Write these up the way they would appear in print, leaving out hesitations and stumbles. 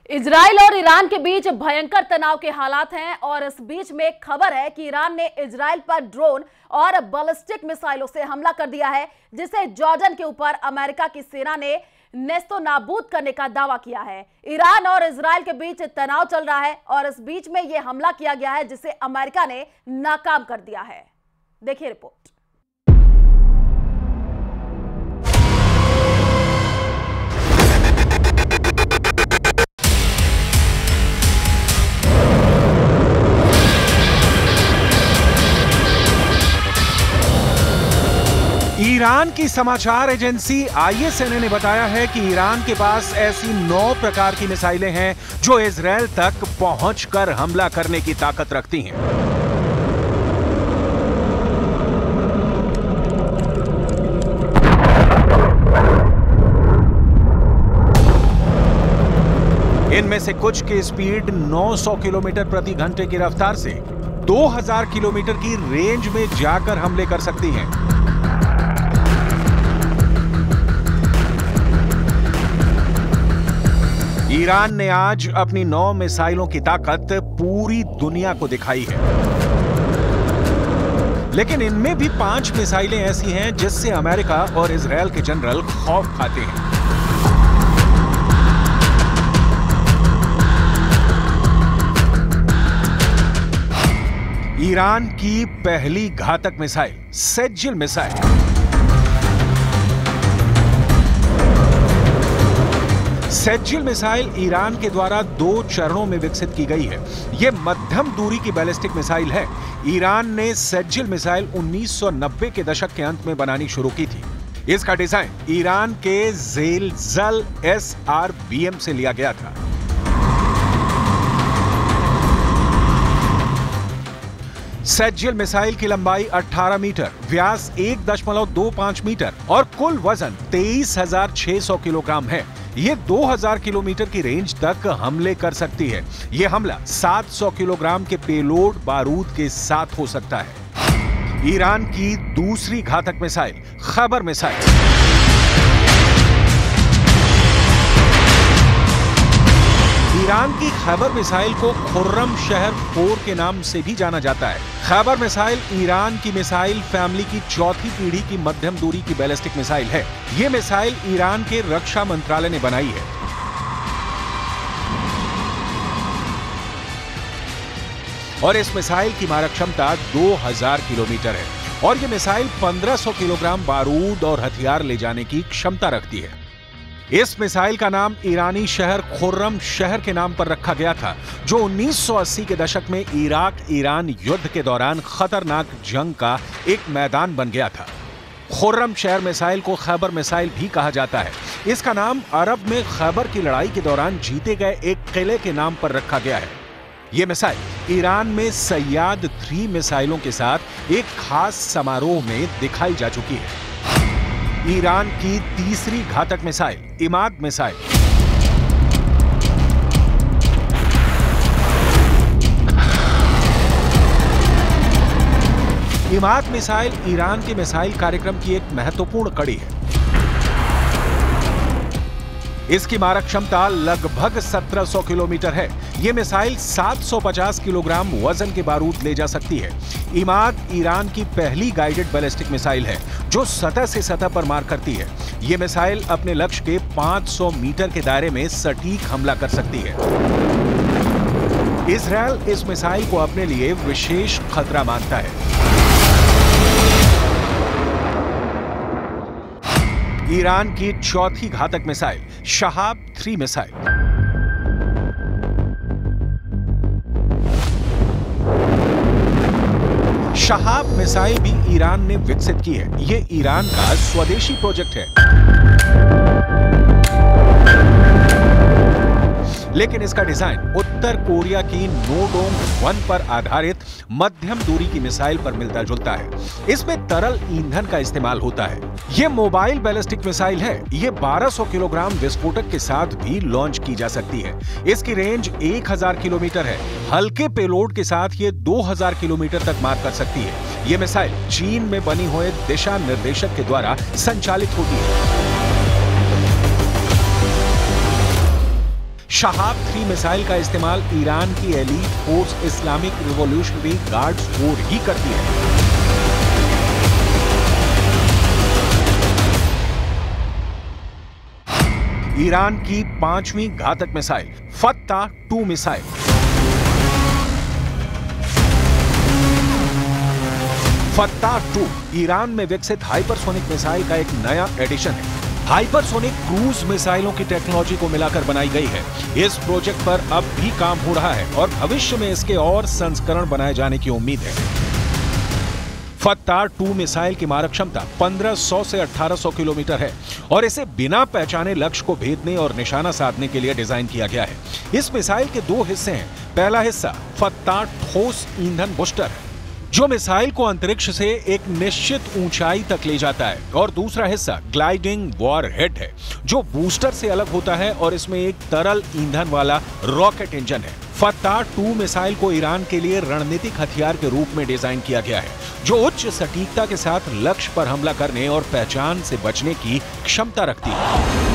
Israel और Iran के बीच भयंकर तनाव के हालात हैं और इस बीच में एक खबर है कि ईरान ने इजराइल पर ड्रोन और बैलिस्टिक मिसाइलों से हमला कर दिया है, जिसे जॉर्डन के ऊपर अमेरिका की सेना ने नेस्तनाबूद करने का दावा किया है। ईरान और इजराइल के बीच तनाव चल रहा है और इस बीच में यह हमला किया गया है, जिसे अमेरिका ने नाकाम कर दिया है। देखिए रिपोर्ट। ईरान की समाचार एजेंसी ISNA ने बताया है कि ईरान के पास ऐसी 9 प्रकार की मिसाइलें हैं जो इजराइल तक पहुंचकर हमला करने की ताकत रखती हैं। इनमें से कुछ की स्पीड 900 किलोमीटर प्रति घंटे की रफ्तार से 2000 किलोमीटर की रेंज में जाकर हमले कर सकती हैं। ईरान ने आज अपनी 9 मिसाइलों की ताकत पूरी दुनिया को दिखाई है, लेकिन इनमें भी 5 मिसाइलें ऐसी हैं जिससे अमेरिका और इजराइल के जनरल खौफ खाते हैं। ईरान की पहली घातक missile Sejjil missile. Sejjil missile Iran के द्वारा 2 चरणों में विकसित की गई है। यह मध्यम दूरी की बैलिस्टिक मिसाइल है। ईरान ने सेज्जिल मिसाइल 1990 के दशक के अंत में बनानी शुरू की थी। इसका डिजाइन ईरान के ज़ेलज़ल SRBM से लिया गया था। सेज्जिल मिसाइल की लंबाई 18 मीटर, व्यास 1.25 मीटर और कुल वजन 23,600 किलोग्राम है। ये 2000 किलोमीटर की रेंज तक हमले कर सकती है। यह हमला 700 किलोग्राम के पेलोड बारूद के साथ हो सकता है। ईरान की दूसरी घातक मिसाइल खैबर मिसाइल। ईरान की खैबर मिसाइल को खुर्रम शहर 4 के नाम से भी जाना जाता है। खैबर मिसाइल ईरान की मिसाइल फैमिली की चौथी पीढ़ी की मध्यम दूरी की बैलिस्टिक मिसाइल है। यह मिसाइल ईरान के रक्षा मंत्रालय ने बनाई है। और इस मिसाइल की मारक क्षमता 2000 किलोमीटर है और यह मिसाइल 1500 किलोग्राम बारूद और हथियार ले जाने की क्षमता रखती है। इस मिसाइल का नाम ईरानी शहर खुर्रम शहर के नाम पर रखा गया था, जो 1980 के दशक में इराक ईरान युद्ध के दौरान खतरनाक जंग का एक मैदान बन गया था। खुर्रम शहर मिसाइल को खैबर मिसाइल भी कहा जाता है। इसका नाम अरब में खैबर की लड़ाई के दौरान जीते गए एक किले के नाम पर रखा गया है। यह मिसाइल ईरान में सैयाद 3 मिसाइलों के साथ एक खास समारोह में दिखाई जा चुकी है। ईरान की तीसरी घातक missile Emad missile. Emad missile Iran के मिसाइल कार्यक्रम की एक महत्वपूर्ण कड़ी है। इसकी मारक क्षमता लगभग 1700 किलोमीटर है। यह मिसाइल 750 किलोग्राम वजन के बारूद ले जा सकती है। इमाद ईरान की पहली गाइडेड बैलिस्टिक मिसाइल है जो सतह से सतह पर मार करती है। यह मिसाइल अपने लक्ष्य के 500 मीटर के दायरे में सटीक हमला कर सकती है। इजराइल इस मिसाइल को अपने लिए विशेष खतरा मानता है। ईरान की चौथी घातक missile Shahab 3 missile. Shahab missile भी ईरान ने विकसित की है। यह ईरान का स्वदेशी प्रोजेक्ट है, लेकिन इसका डिजाइन उत्तर कोरिया की नोडोंग 1 पर आधारित मध्यम दूरी की मिसाइल पर मिलता जुलता है। इसमें तरल ईंधन का इस्तेमाल होता है। यह मोबाइल बैलिस्टिक मिसाइल है। यह 1200 किलोग्राम विस्फोटक के साथ भी लॉन्च की जा सकती है। इसकी रेंज 1000 किलोमीटर है। हल्के पेलोड के साथ यह 2000 किलोमीटर तक मार कर सकती है। यह मिसाइल चीन में बनी हुए दिशा निर्देशक के द्वारा संचालित होती है। शहाब 3 मिसाइल का इस्तेमाल ईरान की elite force Islamic Revolutionary Guards Corps ही करती है। ईरान की 5वीं घातक missile Fattah 2 missile. Fattah 2 Iran में विकसित हाइपरसोनिक मिसाइल का एक नया एडिशन है। हाइपरसोनिक क्रूज मिसाइलों की टेक्नोलॉजी को मिलाकर बनाई गई है। इस प्रोजेक्ट पर अब भी काम हो रहा है और भविष्य में इसके और संस्करण बनाए जाने की उम्मीद है। फत्ता 2 मिसाइल की मारक क्षमता 1500 से 1800 किलोमीटर है और इसे बिना पहचाने लक्ष्य को भेदने और निशाना साधने के लिए डिजाइन किया गया है। इस मिसाइल के 2 हिस्से हैं। पहला हिस्सा फत्ता ठोस ईंधन बूस्टर है, जो मिसाइल को अंतरिक्ष से एक निश्चित ऊंचाई तक ले जाता है, और दूसरा हिस्सा ग्लाइडिंग वॉरहेड है, जो बूस्टर से अलग होता है और इसमें एक तरल ईंधन वाला रॉकेट इंजन है। फत्ता 2 मिसाइल को ईरान के लिए रणनीतिक हथियार के रूप में डिजाइन किया गया है, जो उच्च सटीकता के साथ लक्ष्य पर हमला करने और पहचान से बचने की क्षमता रखती है।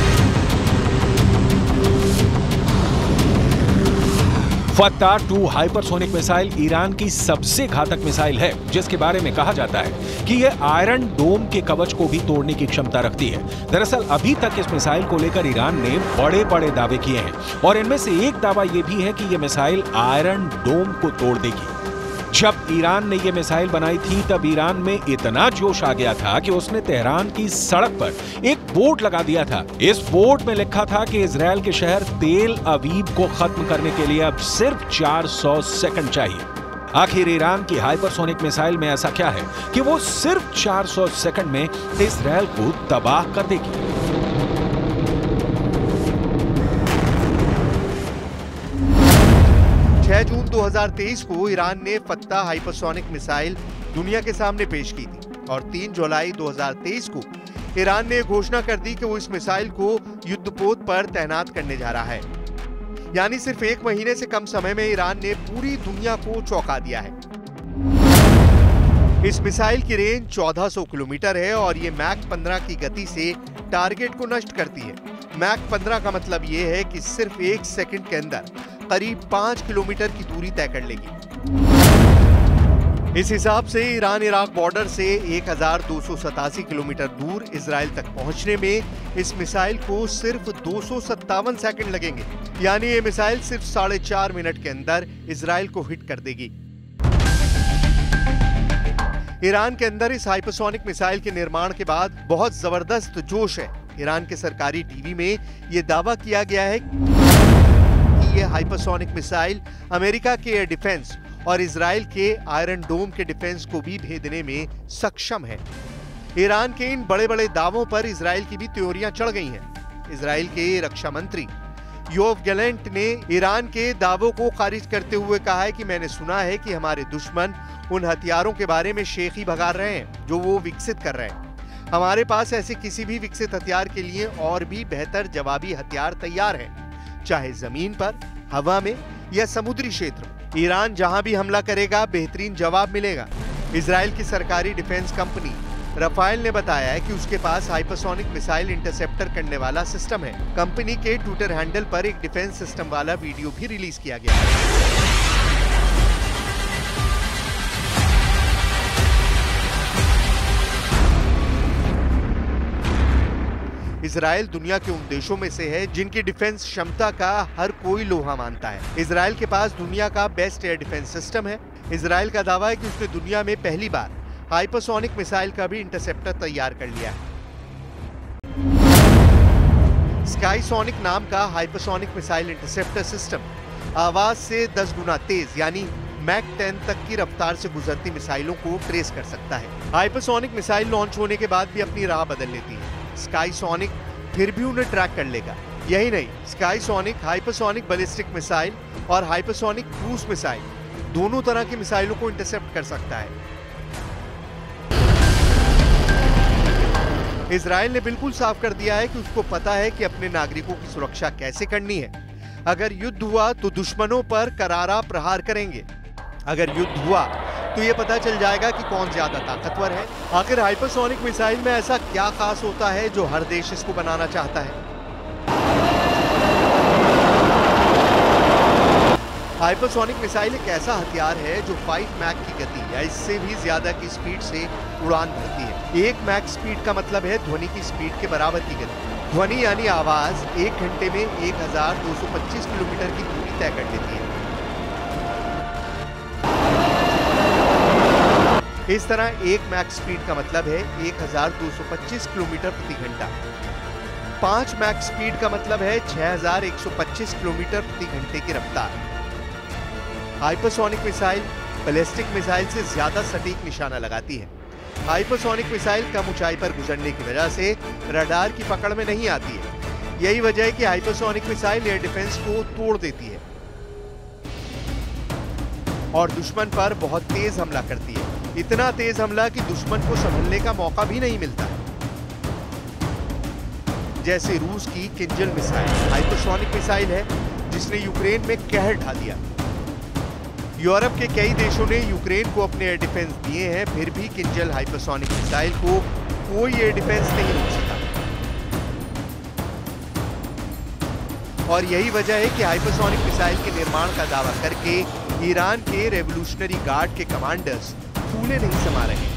फत्ता 2 हाइपरसोनिक मिसाइल ईरान की सबसे घातक मिसाइल है, जिसके बारे में कहा जाता है कि यह आयरन डोम के कवच को भी तोड़ने की क्षमता रखती है। दरअसल अभी तक इस मिसाइल को लेकर ईरान ने बड़े-बड़े दावे किए हैं और इनमें से एक दावा यह भी है कि यह मिसाइल आयरन डोम को तोड़ देगी। जब ईरान ने यह मिसाइल बनाई थी तब ईरान में इतना जोश आ गया था कि उसने तेहरान की सड़क पर एक बोर्ड लगा दिया था। इस बोर्ड में लिखा था कि इजराइल के शहर तेल अवीव को खत्म करने के लिए अब सिर्फ 400 सेकंड चाहिए। आखिर ईरान की हाइपरसोनिक मिसाइल में ऐसा क्या है कि वो सिर्फ 400 सेकंड में इजराइल को तबाह कर देगी। 6 जून 2023 को ईरान ने फत्ता हाइपरसोनिक मिसाइल दुनिया के सामने पेश की थी और 3 जुलाई 2023 को ईरान ने घोषणा कर दी कि वो इस मिसाइल को युद्धपोत पर तैनात करने जा रहा है। यानी सिर्फ 1 महीने से कम समय में ईरान ने पूरी दुनिया को चौंका दिया है। इस मिसाइल की रेंज 1400 किलोमीटर है और ये मैक 15 की गति से टारगेट को नष्ट करती है। मैक 15 का मतलब ये है कि सिर्फ 1 सेकंड के अंदर करीब 5 किलोमीटर की दूरी तय कर लेगी। इस हिसाब से ईरान इराक बॉर्डर से 1287 किलोमीटर दूर इजराइल तक पहुंचने में इस मिसाइल को सिर्फ 257 सेकंड लगेंगे। यानी ये मिसाइल सिर्फ 4.5 मिनट के अंदर इजराइल को हिट कर देगी। ईरान के अंदर इस हाइपरसोनिक मिसाइल के निर्माण के बाद बहुत जबरदस्त जोश है। ईरान के सरकारी टीवी में यह दावा किया गया है कि यह हाइपरसोनिक मिसाइल अमेरिका के एयर डिफेंस और इजराइल के आयरन डोम के डिफेंस को भी भेदने में सक्षम है। ईरान के इन बड़े-बड़े दावों पर इजराइल की भी त्योरियां चढ़ गई हैं। इजराइल के रक्षा मंत्री योव गैलेंट ने ईरान के दावों को खारिज करते हुए कहा है कि मैंने सुना है कि हमारे दुश्मन उन हथियारों के बारे में शेखी भगा रहे हैं जो वो विकसित कर रहे हैं। हमारे पास ऐसे किसी भी विकसित हथियार के लिए और भी बेहतर जवाबी हथियार तैयार हैं, चाहे जमीन पर, हवा में या समुद्री क्षेत्र में। ईरान जहां भी हमला करेगा बेहतरीन जवाब मिलेगा। इजराइल की सरकारी डिफेंस कंपनी राफेल ने बताया है कि उसके पास हाइपरसोनिक मिसाइल इंटरसेप्टर करने वाला सिस्टम है। कंपनी के ट्विटर हैंडल पर एक डिफेंस सिस्टम वाला वीडियो भी रिलीज किया गया है। इजराइल दुनिया के उन देशों में से है जिनकी डिफेंस क्षमता का हर कोई लोहा मानता है। इजराइल के पास दुनिया का बेस्ट एयर डिफेंस सिस्टम है। इजराइल का दावा है कि उसने दुनिया में पहली बार हाइपरसोनिक मिसाइल का भी इंटरसेप्टर तैयार कर लिया है। स्काईसोनिक नाम का हाइपरसोनिक मिसाइल इंटरसेप्टर सिस्टम आवाज से 10 गुना तेज यानी मैक 10 तक की रफ्तार से गुजरती मिसाइलों को ट्रेस कर सकता है। हाइपरसोनिक मिसाइल लॉन्च होने के बाद भी अपनी राह बदल लेती है। स्काईसोनिक फिर भी उन्हें ट्रैक कर लेगा। यही नहीं, स्काईसोनिक हाइपरसोनिक बैलिस्टिक मिसाइल और हाइपरसोनिक क्रूज मिसाइल दोनों तरह की मिसाइलों को इंटरसेप्ट कर सकता है। इजराइल ने बिल्कुल साफ कर दिया है कि उसको पता है कि अपने नागरिकों की सुरक्षा कैसे करनी है। अगर युद्ध हुआ तो दुश्मनों पर करारा प्रहार करेंगे। अगर युद्ध हुआ तो ये पता चल जाएगा कि कौन ज्यादा ताकतवर है। आखिर हाइपरसोनिक मिसाइल में ऐसा क्या खास होता है जो हर देश इसको बनाना चाहता है? हाइपरसोनिक मिसाइल एक ऐसा हथियार है जो 5 मैक की गति या इससे भी ज्यादा की स्पीड से उड़ान भरती है। 1 मैक स्पीड का मतलब है ध्वनि की स्पीड के बराबर की गति। ध्वनि यानी आवाज 1 घंटे में 1225 किलोमीटर की दूरी तय कर लेती है। इस तरह 1 मैक स्पीड का मतलब है 1225 किलोमीटर प्रति घंटा। 5 मैक स्पीड का मतलब है 6125 किलोमीटर प्रति घंटे की रफ्तार। हाइपरसोनिक मिसाइल बैलिस्टिक मिसाइल से ज्यादा सटीक निशाना लगाती है। हाइपरसोनिक मिसाइल कम ऊंचाई पर गुजरने की वजह से रडार की पकड़ में नहीं आती है। यही वजह है कि हाइपरसोनिक मिसाइल एयर डिफेंस को तोड़ देती है और दुश्मन पर बहुत तेज हमला करती है। इतना तेज हमला कि दुश्मन को संभलने का मौका भी नहीं मिलता। जैसे रूस की किंजल मिसाइल हाइपरसोनिक मिसाइल है जिसने यूक्रेन में कहर ढा दिया। यूरोप के कई देशों ने यूक्रेन को अपने एयर डिफेंस दिए हैं, फिर भी किंजल हाइपरसोनिक मिसाइल को कोई एयर डिफेंस नहीं रोक सका। और यही वजह है कि हाइपरसोनिक मिसाइल के निर्माण का दावा करके ईरान के रेवोल्यूशनरी गार्ड के कमांडर्स फूले नहीं समा रहे।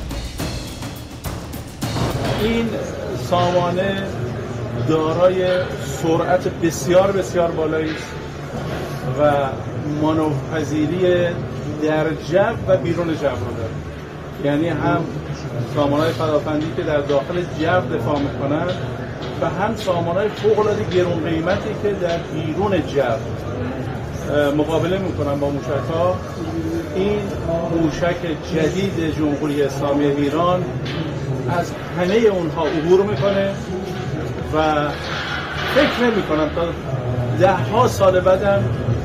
این سامانه دارای سرعت بسیار بسیار بالایی است و مانورپذیری در جو و بیرون جو رو داره. یعنی هم سامانه‌های پدافندی که در داخل جو دفاع میکنن و هم سامانه‌های فوق‌العاده گران قیمتی که در بیرون جو مقابله میکنن با موشک‌ها. این موشک جدید جمهوری اسلامی ایران از همه اونها عبور میکنه و فکر نمیکنم تا 10 سال بعدم.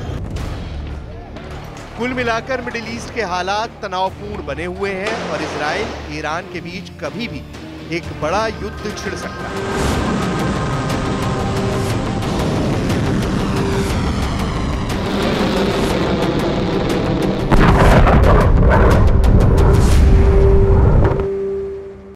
कुल मिलाकर मिडिल ईस्ट के हालात तनावपूर्ण बने हुए हैं और इजराइल ईरान के बीच कभी भी एक बड़ा युद्ध छिड़ सकता है।